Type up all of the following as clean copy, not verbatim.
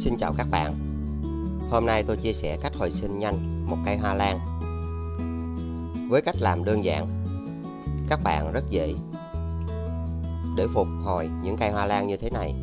Xin chào các bạn. Hôm nay tôi chia sẻ cách hồi sinh nhanh một cây hoa lan. Với cách làm đơn giản, các bạn rất dễ để phục hồi những cây hoa lan như thế này.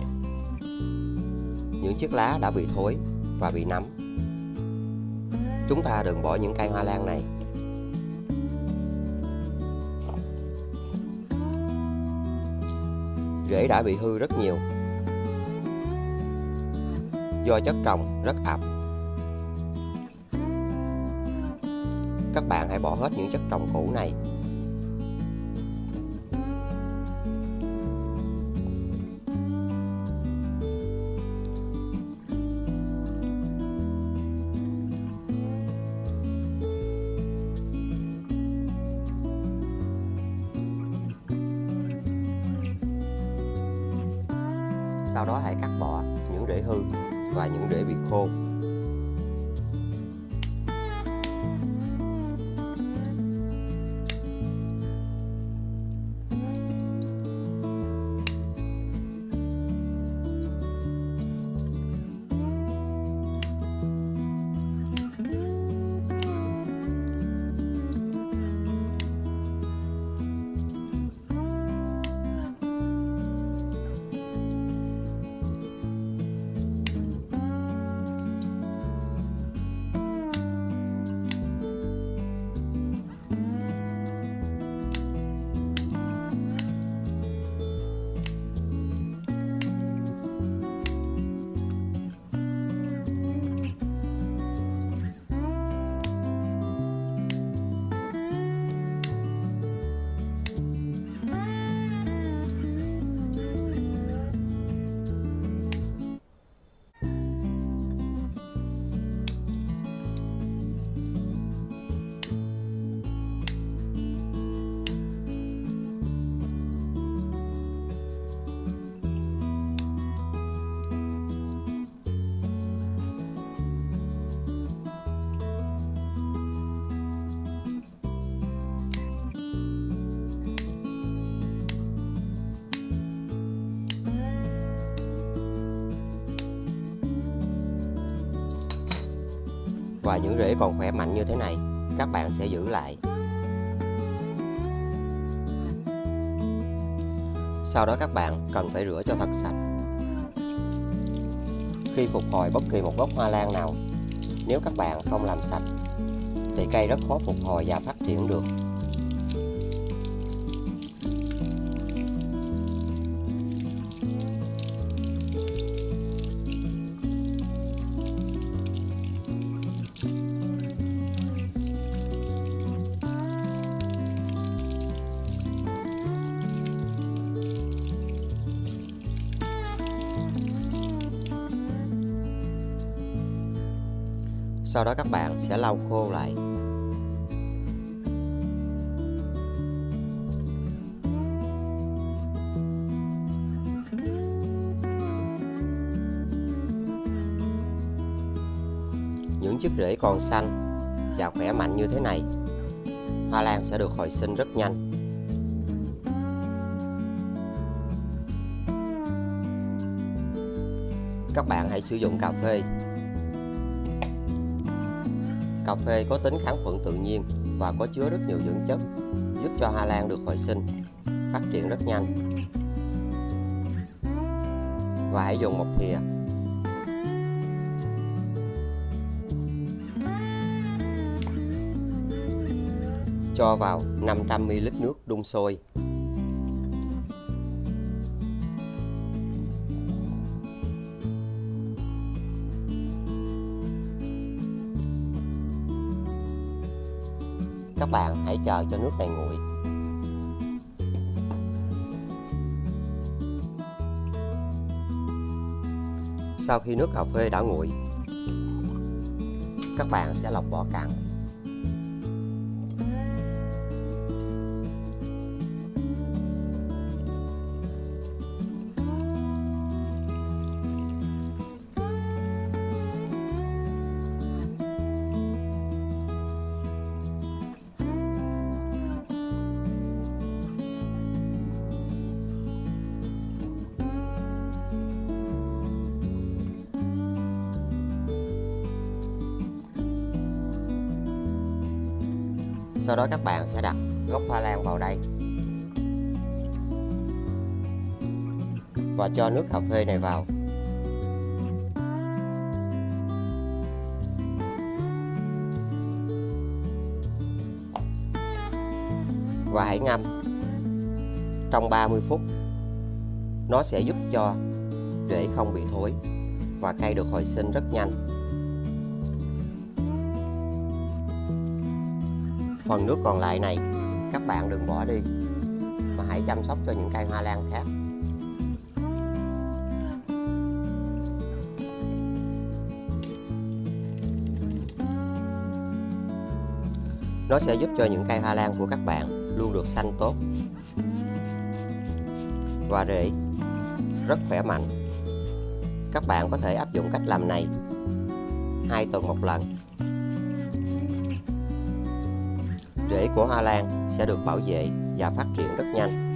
Những chiếc lá đã bị thối và bị nấm. Chúng ta đừng bỏ những cây hoa lan này. Rễ đã bị hư rất nhiều do chất trồng rất ẩm. Các bạn hãy bỏ hết những chất trồng cũ này. Sau đó hãy cắt bỏ những rễ hư và những rễ bị khô. Và những rễ còn khỏe mạnh như thế này, các bạn sẽ giữ lại. Sau đó các bạn cần phải rửa cho thật sạch. Khi phục hồi bất kỳ một gốc hoa lan nào, nếu các bạn không làm sạch thì cây rất khó phục hồi và phát triển được. Sau đó các bạn sẽ lau khô lại. Những chiếc rễ còn xanh và khỏe mạnh như thế này, hoa lan sẽ được hồi sinh rất nhanh. Các bạn hãy sử dụng cà phê. Cà phê có tính kháng khuẩn tự nhiên và có chứa rất nhiều dưỡng chất, giúp cho hoa lan được hồi sinh, phát triển rất nhanh. Và hãy dùng một thìa. Cho vào 500 ml nước đun sôi. Các bạn hãy chờ cho nước này nguội. Sau khi nước cà phê đã nguội, các bạn sẽ lọc vỏ cặn. Sau đó các bạn sẽ đặt gốc hoa lan vào đây và cho nước cà phê này vào. Và hãy ngâm trong 30 phút. Nó sẽ giúp cho rễ không bị thối và cây được hồi sinh rất nhanh. Phần nước còn lại này các bạn đừng bỏ đi, mà hãy chăm sóc cho những cây hoa lan khác. Nó sẽ giúp cho những cây hoa lan của các bạn luôn được xanh tốt và rễ rất khỏe mạnh. Các bạn có thể áp dụng cách làm này 2 tuần một lần. Rễ của hoa lan sẽ được bảo vệ và phát triển rất nhanh.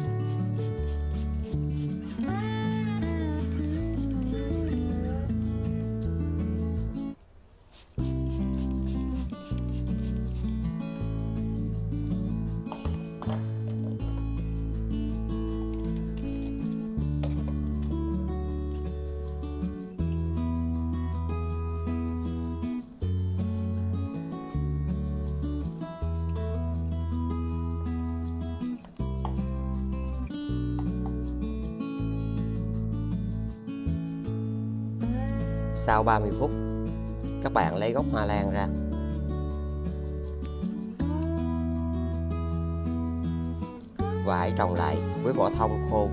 Sau 30 phút, các bạn lấy gốc hoa lan ra. Và hãy trồng lại với vỏ thông khô.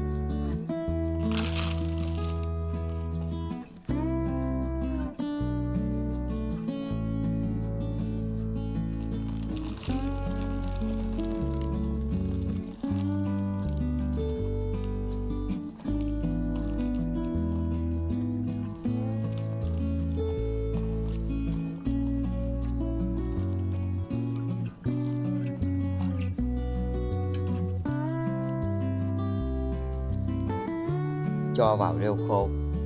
Cho vào rêu khô.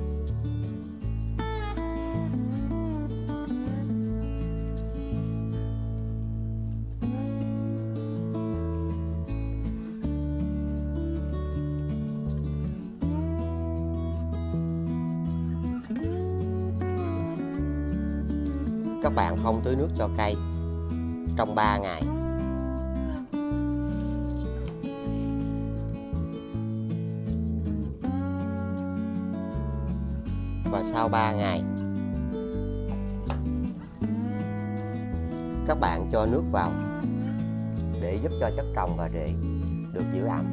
Các bạn không tưới nước cho cây trong 3 ngày. Và sau 3 ngày, các bạn cho nước vào để giúp cho chất trồng và rễ được giữ ẩm.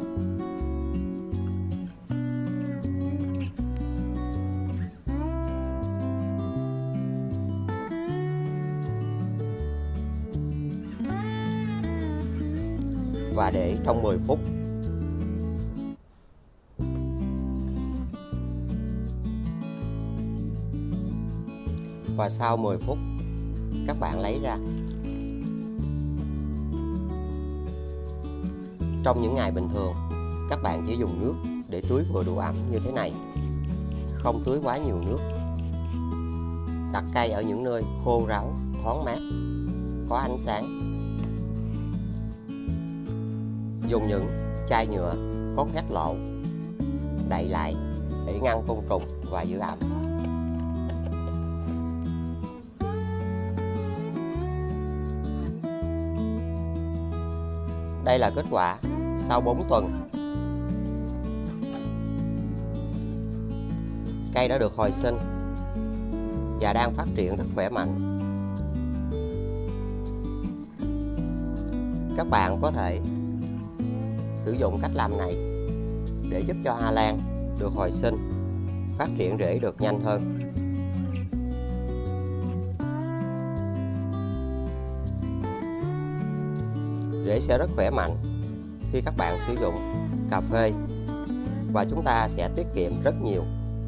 Và để trong 10 phút. Và sau 10 phút, các bạn lấy ra. Trong những ngày bình thường, các bạn chỉ dùng nước để tưới vừa đủ ẩm như thế này, không tưới quá nhiều nước. Đặt cây ở những nơi khô ráo, thoáng mát, có ánh sáng. Dùng những chai nhựa có khoét lỗ đậy lại để ngăn côn trùng và giữ ẩm. Đây là kết quả sau 4 tuần. Cây đã được hồi sinh và đang phát triển rất khỏe mạnh. Các bạn có thể sử dụng cách làm này để giúp cho hoa lan được hồi sinh, phát triển rễ được nhanh hơn. Rễ sẽ rất khỏe mạnh khi các bạn sử dụng cà phê và chúng ta sẽ tiết kiệm rất nhiều.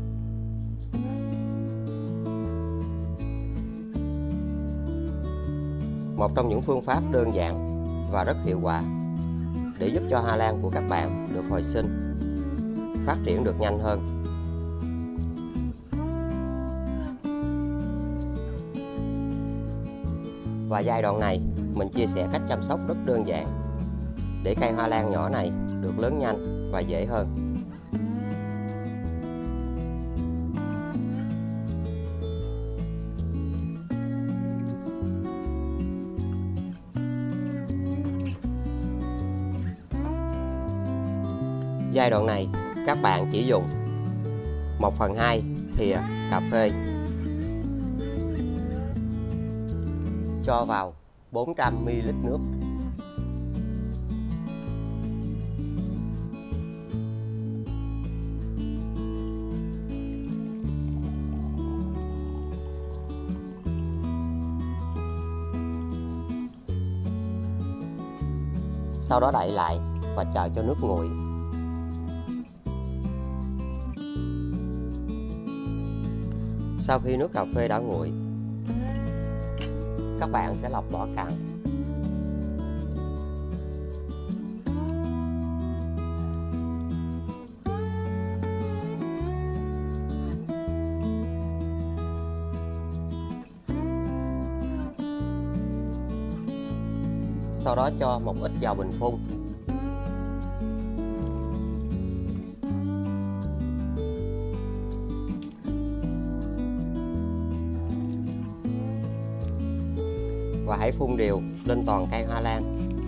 Một trong những phương pháp đơn giản và rất hiệu quả để giúp cho hoa lan của các bạn được hồi sinh, phát triển được nhanh hơn. Và giai đoạn này mình chia sẻ cách chăm sóc rất đơn giản để cây hoa lan nhỏ này được lớn nhanh và dễ hơn. Giai đoạn này các bạn chỉ dùng 1/2 thìa cà phê cho vào 400 ml nước. Sau đó đậy lại và chờ cho nước nguội. Sau khi nước cà phê đã nguội, các bạn sẽ lọc vỏ cặn. Sau đó cho một ít vào bình phun. Và hãy phun đều lên toàn cây hoa lan.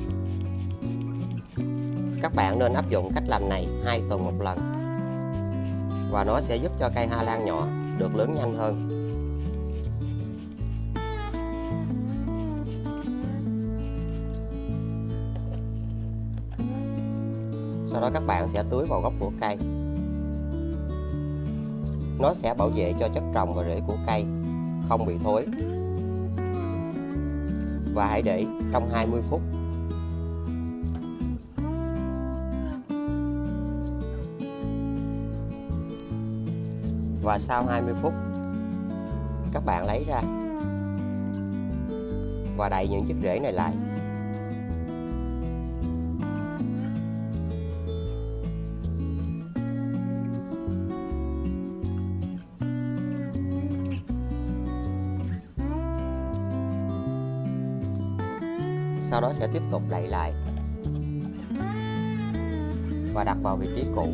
Các bạn nên áp dụng cách làm này 2 tuần một lần, và nó sẽ giúp cho cây hoa lan nhỏ được lớn nhanh hơn. Sau đó các bạn sẽ tưới vào gốc của cây. Nó sẽ bảo vệ cho chất trồng và rễ của cây không bị thối. Và hãy để trong 20 phút. Và sau 20 phút, các bạn lấy ra và đậy những chiếc rễ này lại. Sau đó sẽ tiếp tục đậy lại và đặt vào vị trí cũ.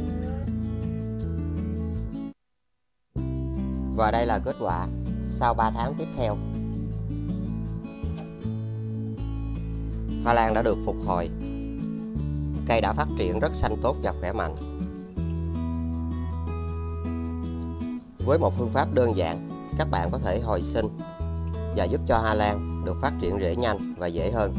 Và đây là kết quả sau 3 tháng tiếp theo. Hoa lan đã được phục hồi. Cây đã phát triển rất xanh tốt và khỏe mạnh. Với một phương pháp đơn giản, các bạn có thể hồi sinh và giúp cho hoa lan được phát triển rễ nhanh và dễ hơn.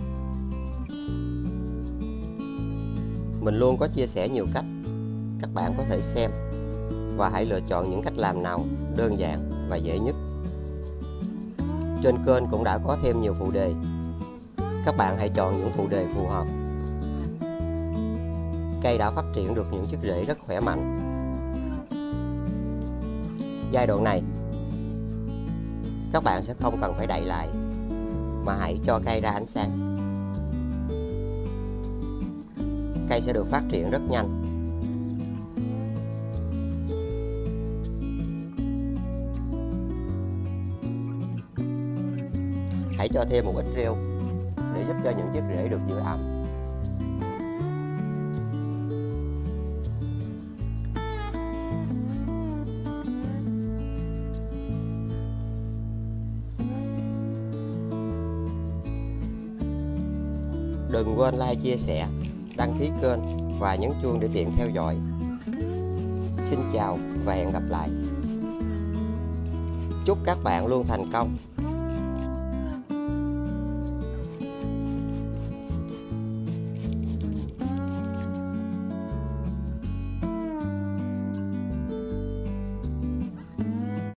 Mình luôn có chia sẻ nhiều cách, các bạn có thể xem và hãy lựa chọn những cách làm nào đơn giản và dễ nhất. Trên kênh cũng đã có thêm nhiều phụ đề, các bạn hãy chọn những phụ đề phù hợp. Cây đã phát triển được những chiếc rễ rất khỏe mạnh. Giai đoạn này, các bạn sẽ không cần phải đậy lại, mà hãy cho cây ra ánh sáng. Cây sẽ được phát triển rất nhanh. Hãy cho thêm một ít rêu để giúp cho những chiếc rễ được giữ ẩm. Đừng quên like, chia sẻ, đăng ký kênh và nhấn chuông để tiện theo dõi. Xin chào và hẹn gặp lại. Chúc các bạn luôn thành công.